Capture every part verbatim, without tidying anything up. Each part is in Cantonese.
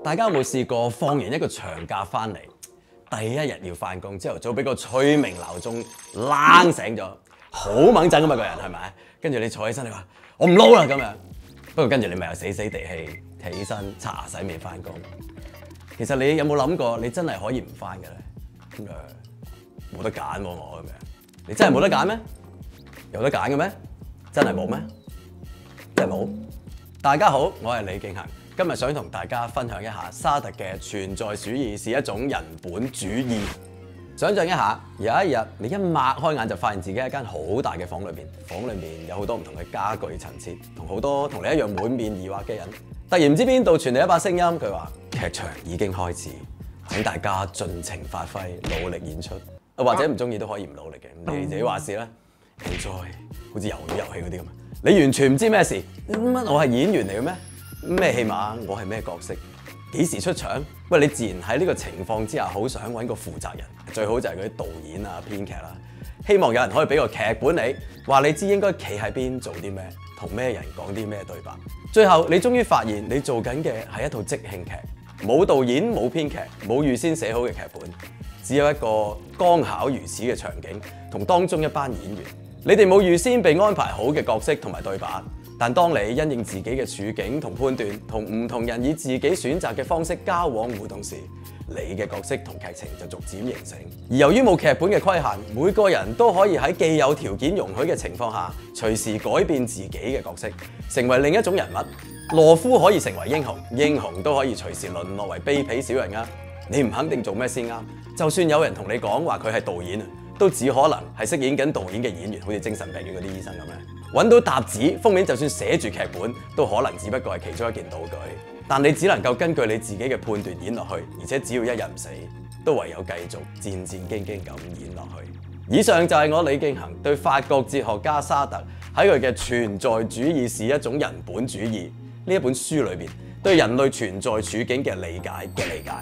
大家有冇試過放完一個長假翻嚟，第一日要翻工，朝頭早俾個催眠鬧鐘冷醒咗，好猛震㗎嘛個人係咪？跟住你坐起身，你話我唔撈啦咁樣。不過跟住你咪又死死地氣起身刷牙洗面翻工。其實你有冇諗過，你真係可以唔翻嘅咧？咁樣冇得揀喎，我咁樣。你真係冇得揀咩？有得揀嘅咩？真係冇咩？真係冇。大家好，我係李敬恒。今日想同大家分享一下沙特嘅存在主義是一種人本主義。想象一下，有一日你一擘開眼就發現自己喺一間好大嘅房裏邊，房裏面有好多唔同嘅家具陳設，同好多同你一樣滿面疑惑嘅人。突然唔知邊度傳嚟一把聲音，佢話：劇場已經開始，請大家盡情發揮，努力演出。或者唔中意都可以唔努力嘅，你自己話事啦。Enjoy，好似遊遊戲嗰啲咁啊！你完全唔知咩事，乜我係演員嚟嘅咩？咩戲碼？我係咩角色？幾時出場？喂，你自然喺呢個情況之下，好想揾個負責人，最好就係嗰啲導演啊、編劇啦。希望有人可以俾個劇本你，話你知應該企喺邊做啲咩，同咩人講啲咩對白。最後你終於發現，你做緊嘅係一套即興劇，冇導演、冇編劇、冇預先寫好嘅劇本，只有一個剛巧如此嘅場景，同當中一班演員。你哋冇預先被安排好嘅角色同埋對白。但當你因應自己嘅處境同判斷，同唔同人以自己選擇嘅方式交往互動時，你嘅角色同劇情就逐漸形成。而由於冇劇本嘅規限，每個人都可以喺既有條件容許嘅情況下，隨時改變自己嘅角色，成為另一種人物。懦夫可以成為英雄，英雄都可以隨時淪落為卑鄙小人啊！你唔肯定做咩先啱，就算有人同你講話佢係導演啊，都只可能係飾演緊導演嘅演員，好似精神病院嗰啲醫生咁咧。揾到沓紙封面，就算寫住劇本，都可能只不過係其中一件道具。但你只能夠根據你自己嘅判斷演落去，而且只要一日唔死，都唯有繼續戰戰兢兢咁演落去。以上就係我李敬恒對法國哲學家沙特喺佢嘅《存在主義是一種人本主義》呢一本書裏邊對人類存在處境嘅理解嘅理解。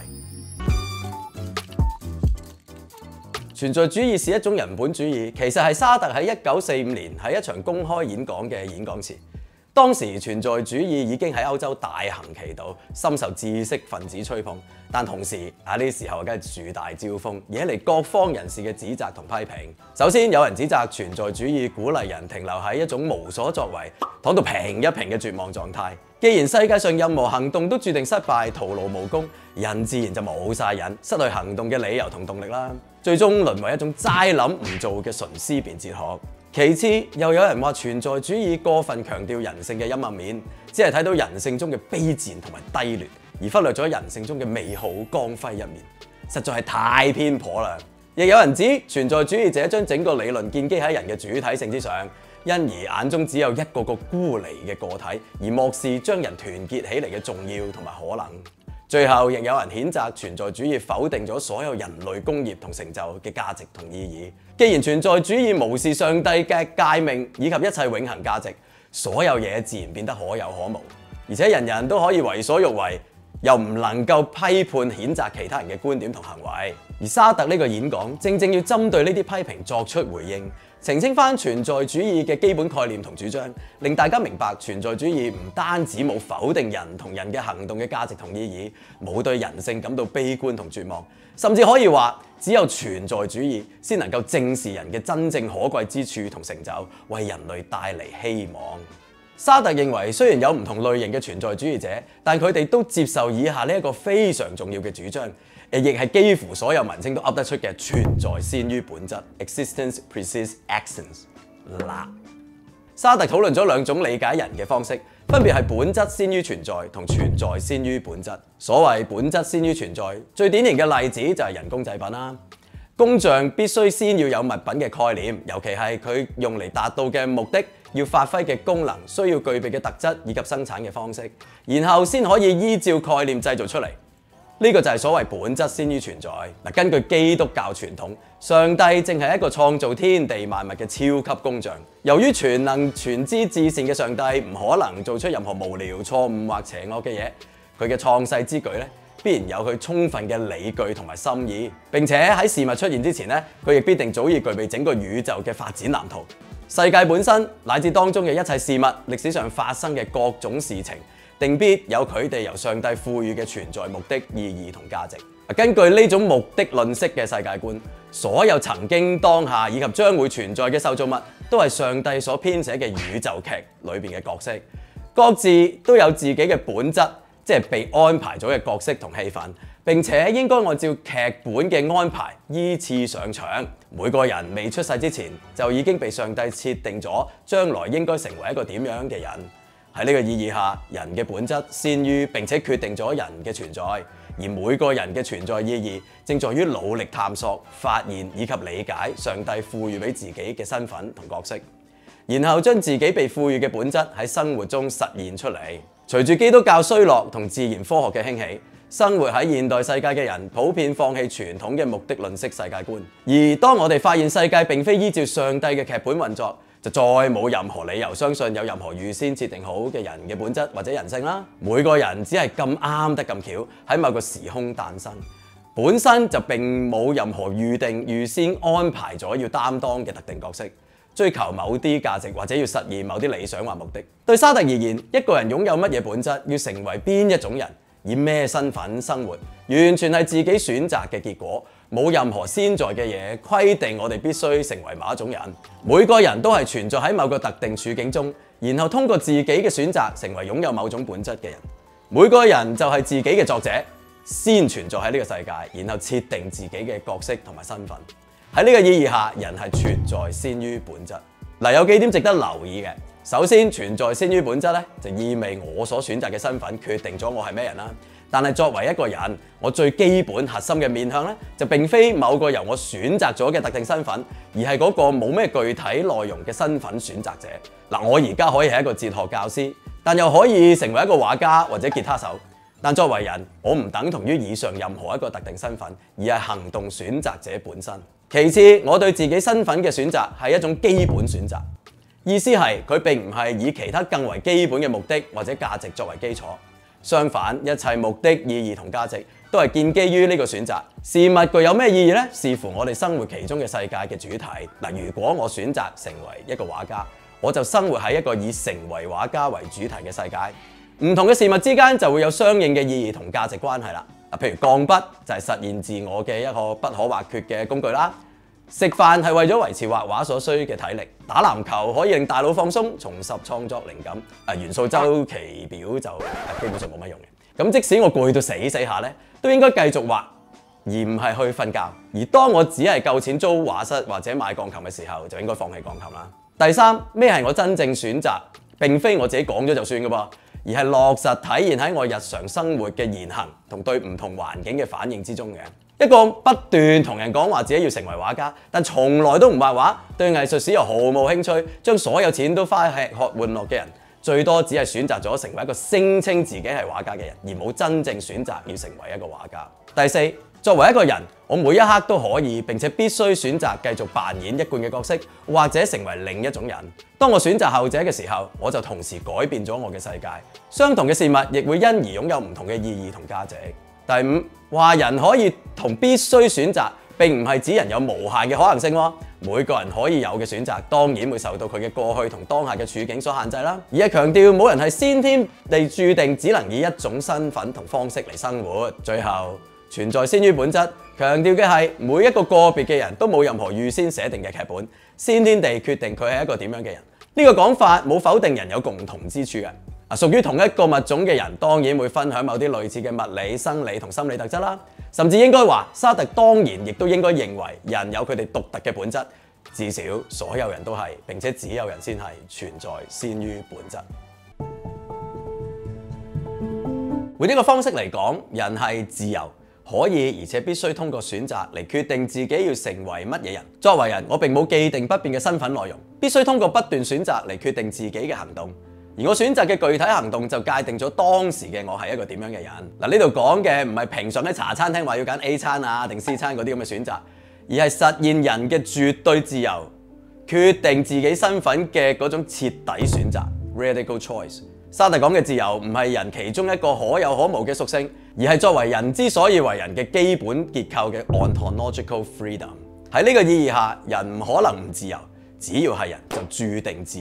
存在主義是一種人本主義，其實係沙特喺一九四五年喺一場公開演講嘅演講詞。當時存在主義已經喺歐洲大行其道，深受知識分子吹捧。但同時喺呢時候梗係樹大招風，惹嚟各方人士嘅指責同批評。首先有人指責存在主義鼓勵人停留喺一種無所作為、躺到平一平嘅絕望狀態。既然世界上任何行動都注定失敗、徒勞無功，人自然就冇晒癮，失去行動嘅理由同動力啦。最終淪為一種齋諗唔做嘅純思辨哲學。其次，又有人話存在主義過分強調人性嘅陰暗面，只係睇到人性中嘅卑賤同埋低劣，而忽略咗人性中嘅美好光輝一面，實在係太偏頗啦。亦有人指存在主義者將整個理論建基喺人嘅主體性之上，因而眼中只有一個個孤離嘅個體，而漠視將人團結起嚟嘅重要同埋可能。最後，亦有人譴責存在主義否定咗所有人類工業同成就嘅價值同意義。既然存在主義無視上帝嘅誡命以及一切永恆價值，所有嘢自然變得可有可無，而且人人都可以為所欲為，又唔能夠批判譴責其他人嘅觀點同行為。而沙特呢個演講正正要針對呢啲批評作出回應，澄清翻存在主義嘅基本概念同主張，令大家明白存在主義唔單止冇否定人同人嘅行動嘅價值同意義，冇對人性感到悲觀同絕望，甚至可以話只有存在主義先能夠正視人嘅真正可貴之處同成就，為人類帶嚟希望。沙特認為，雖然有唔同類型嘅存在主義者，但佢哋都接受以下呢一個非常重要嘅主張，亦係幾乎所有文青都噏得出嘅存在先於本質 （Existence precedes essence）。嗱，沙特討論咗兩種理解人嘅方式，分別係本質先於存在同存在先於本質。所謂本質先於存在，最典型嘅例子就係人工製品啦。工匠必須先要有物品嘅概念，尤其係佢用嚟達到嘅目的，要發揮嘅功能，需要具備嘅特質以及生產嘅方式，然後先可以依照概念製造出嚟。呢個就係所謂本質先於存在。嗱，根據基督教傳統，上帝正係一個創造天地萬物嘅超級工匠。由於全能全知至善嘅上帝唔可能做出任何無聊、錯誤或邪惡嘅嘢，佢嘅創世之舉咧，必然有佢充分嘅理據同埋心意。並且喺事物出現之前咧，佢亦必定早已具備整個宇宙嘅發展藍圖。世界本身乃至當中嘅一切事物，歷史上發生嘅各種事情， 定必有佢哋由上帝賦予嘅存在目的、意義同價值。根據呢種目的論式嘅世界觀，所有曾經、當下以及將會存在嘅受造物，都係上帝所編寫嘅宇宙劇裏邊嘅角色，各自都有自己嘅本質，即係被安排咗嘅角色同戲份，並且應該按照劇本嘅安排依次上場。每個人未出世之前，就已經被上帝設定咗將來應該成為一個點樣嘅人。喺呢個意義下，人嘅本質先於並且決定咗人嘅存在。而每個人嘅存在意義，正在於努力探索、發現以及理解上帝賦予俾自己嘅身份同角色，然後將自己被賦予嘅本質喺生活中實現出嚟。隨住基督教衰落同自然科學嘅興起，生活喺現代世界嘅人普遍放棄傳統嘅目的論式世界觀。而當我哋發現世界並非依照上帝嘅劇本運作，就再冇任何理由相信有任何預先設定好嘅人嘅本質或者人性啦。每個人只係咁啱得咁巧喺某個時空誕生，本身就並冇任何預定、預先安排咗要擔當嘅特定角色，追求某啲價值或者要實現某啲理想或目的。對沙特而言，一個人擁有乜嘢本質，要成為邊一種人，以咩身份生活，完全係自己選擇嘅結果。冇任何先在嘅嘢規定我哋必須成為某一種人。每個人都係存在喺某個特定處境中，然後通過自己嘅選擇成為擁有某種本質嘅人。每個人就係自己嘅作者，先存在喺呢個世界，然後設定自己嘅角色同埋身份。喺呢個意義下，人係存在先於本質。嗱，有幾點值得留意嘅。首先，存在先於本質咧，就意味我所選擇嘅身份決定咗我係咩人啦。但係作為一個人，我最基本核心嘅面向咧，就並非某個由我選擇咗嘅特定身份，而係嗰個冇咩具體內容嘅身份選擇者。嗱，我而家可以係一個哲學教師，但又可以成為一個畫家或者吉他手。但作為人，我唔等同於以上任何一個特定身份，而係行動選擇者本身。其次，我對自己身份嘅選擇係一種基本選擇，意思係佢並唔係以其他更為基本嘅目的或者價值作為基礎。相反，一切目的、意義同價值都係建基於呢個選擇。事物具有咩意義呢？視乎我哋生活其中嘅世界嘅主題。嗱，如果我選擇成為一個畫家，我就生活喺一個以成為畫家為主題嘅世界。唔同嘅事物之間就會有相應嘅意義同價值關係啦。嗱，譬如鋼筆就係實現自我嘅一個不可或缺嘅工具啦。食飯係為咗維持畫畫所需嘅體力，打籃球可以令大腦放鬆，重拾創作靈感。啊，元素週期表就基本上冇乜用嘅。咁即使我攰到死死下咧，都應該繼續畫，而唔係去瞓覺。而當我只係夠錢租畫室或者買鋼琴嘅時候，就應該放棄鋼琴啦。第三，咩係我真正選擇？並非我自己講咗就算嘅噃，而係落實體現喺我日常生活嘅言行同對唔同環境嘅反應之中嘅。一個不斷同人講話自己要成為畫家，但從來都唔畫畫，對藝術史又毫無興趣，將所有錢都花喺吃喝玩樂嘅人，最多只係選擇咗成為一個聲稱自己係畫家嘅人，而冇真正選擇要成為一個畫家。第四，作為一個人，我每一刻都可以並且必須選擇繼續扮演一貫嘅角色，或者成為另一種人。當我選擇後者嘅時候，我就同時改變咗我嘅世界。相同嘅事物亦會因而擁有唔同嘅意義同價值。第五，話人可以同必須選擇，並唔係指人有無限嘅可能性喎。每個人可以有嘅選擇，當然會受到佢嘅過去同當下嘅處境所限制啦。而係強調冇人係先天地注定只能以一種身份同方式嚟生活。最後，存在先於本質，強調嘅係每一個個別嘅人都冇任何預先寫定嘅劇本，先天地決定佢係一個點樣嘅人。呢個講法冇否定人有共同之處嘅。啊，屬於同一個物種嘅人當然會分享某啲類似嘅物理、生理同心理特質啦。甚至應該話，沙特當然亦都應該認為人有佢哋獨特嘅本質。至少所有人都係，並且只有人先係存在先於本質。換一個方式嚟講，人係自由，可以而且必須通過選擇嚟決定自己要成為乜嘢人。作為人，我並冇既定不變嘅身份內容，必須通過不斷選擇嚟決定自己嘅行動。而我選擇嘅具體行動就界定咗當時嘅我係一個點樣嘅人。嗱，呢度講嘅唔係平常喺茶餐廳話要揀 A 餐啊定 C 餐嗰啲咁嘅選擇，而係實現人嘅絕對自由，決定自己身份嘅嗰種徹底選擇 （radical choice）。沙特講嘅自由唔係人其中一個可有可無嘅屬性，而係作為人之所以為人嘅基本結構嘅 ontological freedom。喺呢個意義下，人唔可能唔自由，只要係人就注定自由。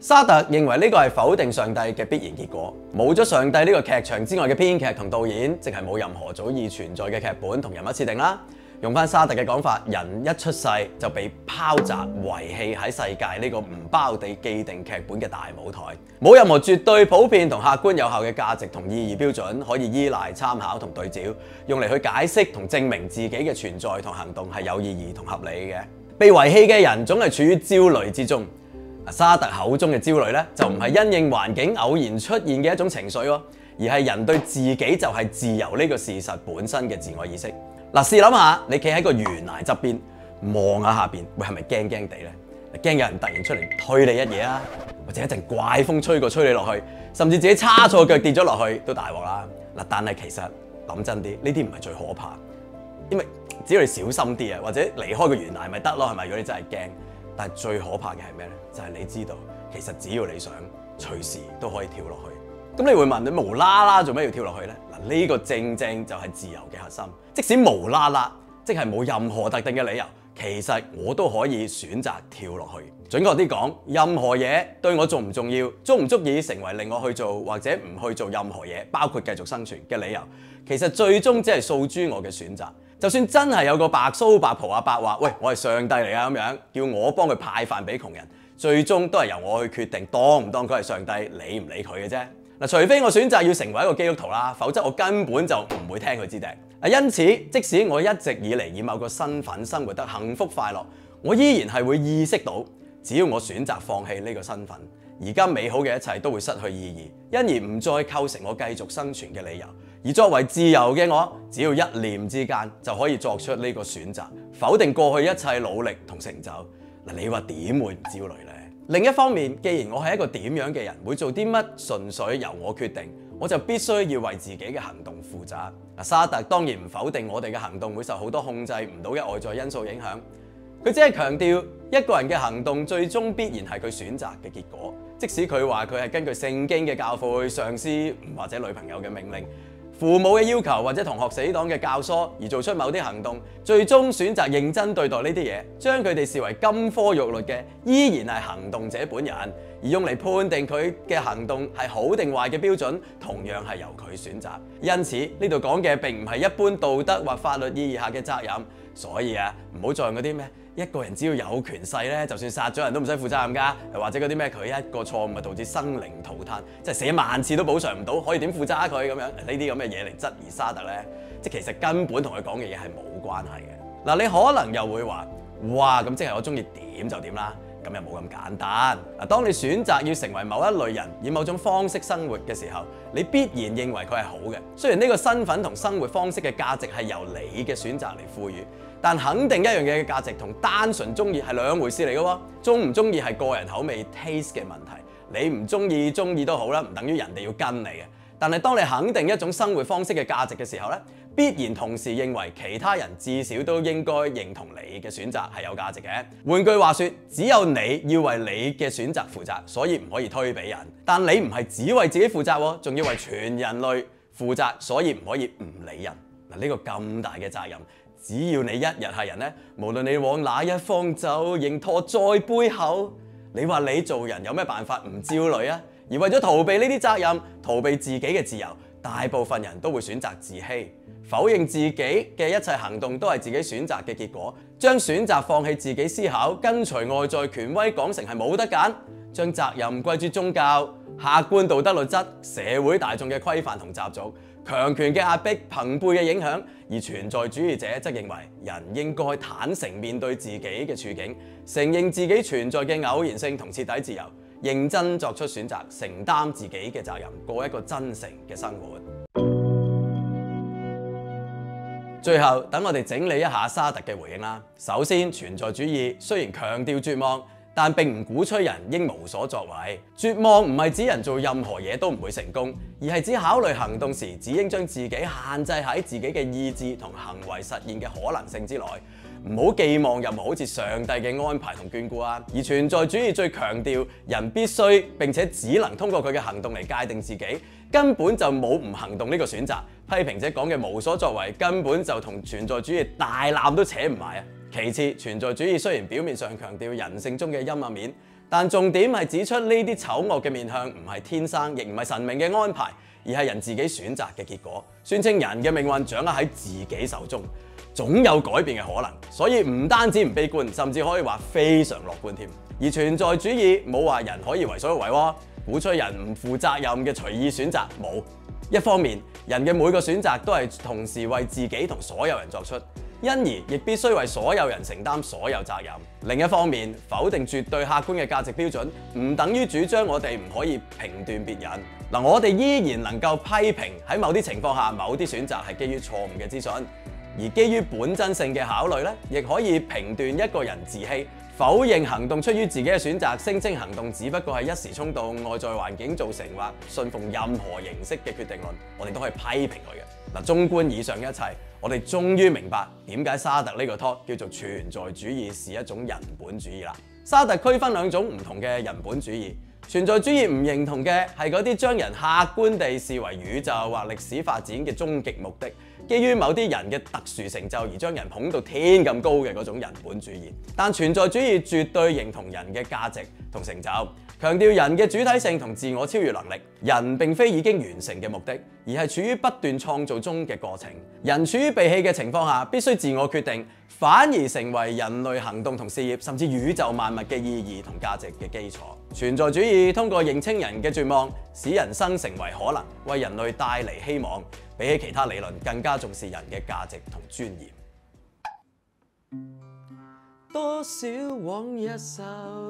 沙特認為呢個係否定上帝嘅必然結果，冇咗上帝呢個劇場之外嘅編劇同導演，即係冇任何早已存在嘅劇本同人物設定啦。用翻沙特嘅講法，人一出世就被拋擲遺棄喺世界呢個唔包地既定劇本嘅大舞台，冇任何絕對普遍同客觀有效嘅價值同意義標準可以依賴參考同對照，用嚟去解釋同證明自己嘅存在同行動係有意義同合理嘅。被遺棄嘅人總係處於焦慮之中。沙特口中嘅焦慮咧，就唔係因應環境偶然出現嘅一種情緒喎，而係人對自己就係自由呢個事實本身嘅自我意識。嗱，試諗下，你企喺個懸崖側邊望下下邊，會係咪驚驚地咧？驚有人突然出嚟推你一嘢啊，或者一陣怪風吹過吹你落去，甚至自己叉錯腳跌咗落去都大鑊啦。嗱，但係其實諗真啲，呢啲唔係最可怕，因為只要你小心啲啊，或者離開個懸崖咪得咯，係咪？如果你真係驚。但係最可怕嘅係咩咧？就係你知道，其實只要你想，隨時都可以跳落去。咁你會問，你無啦啦做咩要跳落去咧？嗱，呢個正正就係自由嘅核心。即使無啦啦，即係冇任何特定嘅理由，其實我都可以選擇跳落去。準確啲講，任何嘢對我重唔重要，足唔足以成為令我去做或者唔去做任何嘢，包括繼續生存嘅理由，其實最終只係訴諸我嘅選擇。就算真係有個白鬚白袍阿伯話：喂，我係上帝嚟啊，咁樣叫我幫佢派飯俾窮人，最終都係由我去決定當唔當佢係上帝，理唔理佢嘅啫。嗱，除非我選擇要成為一個基督徒啦，否則我根本就唔會聽佢支笛。啊，因此即使我一直以嚟以某個身份生活得幸福快樂，我依然係會意識到，只要我選擇放棄呢個身份，而家美好嘅一切都會失去意義，因而唔再構成我繼續生存嘅理由。而作為自由嘅我，只要一念之間就可以作出呢個選擇，否定過去一切努力同成就。嗱，你話點會唔焦慮呢？另一方面，既然我係一個點樣嘅人，會做啲乜純粹由我決定，我就必須要為自己嘅行動負責。嗱，沙特當然唔否定我哋嘅行動會受好多控制唔到嘅外在因素影響，佢只係強調一個人嘅行動最終必然係佢選擇嘅結果，即使佢話佢係根據聖經嘅教誨、上司或者女朋友嘅命令、父母嘅要求或者同學死黨嘅教唆而做出某啲行動，最終選擇認真對待呢啲嘢，將佢哋視為金科玉律嘅，依然係行動者本人，而用嚟判定佢嘅行動係好定壞嘅標準，同樣係由佢選擇。因此呢度講嘅並唔係一般道德或法律意義下嘅責任，所以啊，唔好再用嗰啲咩一個人只要有權勢咧，就算殺咗人都唔使負責任㗎，或者嗰啲咩佢一個錯誤啊導致生靈塗炭，即係死一萬次都補償唔到，可以點負責啊佢咁樣？呢啲咁嘅嘢嚟質疑沙特咧，即係其實根本同佢講嘅嘢係冇關係嘅。嗱，你可能又會話：哇，咁即係我中意點就點啦，咁又冇咁簡單。嗱，當你選擇要成為某一類人，以某種方式生活嘅時候，你必然認為佢係好嘅。雖然呢個身份同生活方式嘅價值係由你嘅選擇嚟賦予。但肯定一樣嘢嘅價值同單純中意係兩回事嚟嘅喎，中唔中意係個人口味 taste 嘅問題，你唔中意中意都好啦，唔等於人哋要跟你嘅。但係當你肯定一種生活方式嘅價值嘅時候咧，必然同時認為其他人至少都應該認同你嘅選擇係有價值嘅。換句話說，只有你要為你嘅選擇負責，所以唔可以推俾人。但你唔係只為自己負責喎，仲要為全人類負責，所以唔可以唔理人。嗱，呢個咁大嘅責任。只要你一日係人咧，無論你往哪一方走，仍拖在背後。你話你做人有咩辦法唔焦慮啊？而為咗逃避呢啲責任，逃避自己嘅自由，大部分人都會選擇自欺，否認自己嘅一切行動都係自己選擇嘅結果，將選擇放棄自己思考，跟隨外在權威講成係冇得揀，將責任歸諸宗教、客觀道德律則、社會大眾嘅規範同習俗、強權嘅壓迫、朋輩嘅影響，而存在主義者則認為人應該坦誠面對自己嘅處境，承認自己存在嘅偶然性同徹底自由，認真作出選擇，承擔自己嘅責任，過一個真誠嘅生活。最後，等我哋整理一下沙特嘅回應啦。首先，存在主義雖然強調絕望，但並唔鼓吹人應無所作為。絕望唔係指人做任何嘢都唔會成功，而係指考慮行動時只應將自己限制喺自己嘅意志同行為實現嘅可能性之內，唔好寄望任何好似上帝嘅安排同眷顧啊。而存在主義最強調人必須並且只能通過佢嘅行動嚟界定自己，根本就冇唔行動呢個選擇。批評者講嘅無所作為根本就同存在主義大纜都扯唔埋啊！其次，存在主義雖然表面上強調人性中嘅陰暗面， 但重點係指出呢啲醜惡嘅面向唔係天生，亦唔係神明嘅安排，而係人自己選擇嘅結果。宣稱人嘅命運掌握喺自己手中，總有改變嘅可能。所以唔單止唔悲觀，甚至可以話非常樂觀添。而存在主義冇話人可以為所欲為喎，鼓吹人唔負責任嘅隨意選擇冇。一方面，人嘅每個選擇都係同時為自己同所有人作出，因而亦必須為所有人承擔所有責任。另一方面，否定絕對客觀嘅價值標準，唔等於主張我哋唔可以評斷別人。嗱，我哋依然能夠批評喺某啲情況下某啲選擇係基於錯誤嘅資訊，而基於本真性嘅考慮咧，亦可以評斷一個人自欺。否認行動出於自己嘅選擇，聲稱行動只不過係一時衝動、外在環境造成或信奉任何形式嘅決定論，我哋都可以批評佢嘅。嗱，綜觀以上一切，我哋終於明白點解沙特呢個 talk 叫做存在主義是一種人本主義啦。沙特區分兩種唔同嘅人本主義。存在主義唔認同嘅係嗰啲將人客觀地視為宇宙或歷史發展嘅終極目的，基於某啲人嘅特殊成就而將人捧到天咁高嘅嗰種人本主義。但存在主義絕對認同人嘅價值同成就，強調人嘅主體性同自我超越能力。人並非已經完成嘅目的，而係處於不斷創造中嘅過程。人處於被棄嘅情況下，必須自我決定，反而成為人類行動同事業，甚至宇宙萬物嘅意義同價值嘅基礎。存在主義通過認清人嘅絕望，使人生成為可能，為人類帶嚟希望。比起其他理論，更加重視人嘅價值同尊嚴。多少往日愁，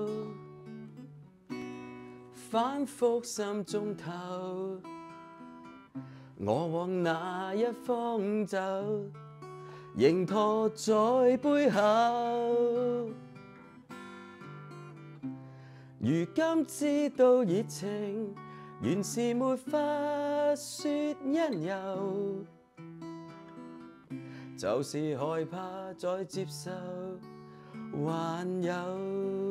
反覆心中頭。我往哪一方走，仍拖在背後。如今知道熱情原是沒法說因由，就是害怕再接受，還有。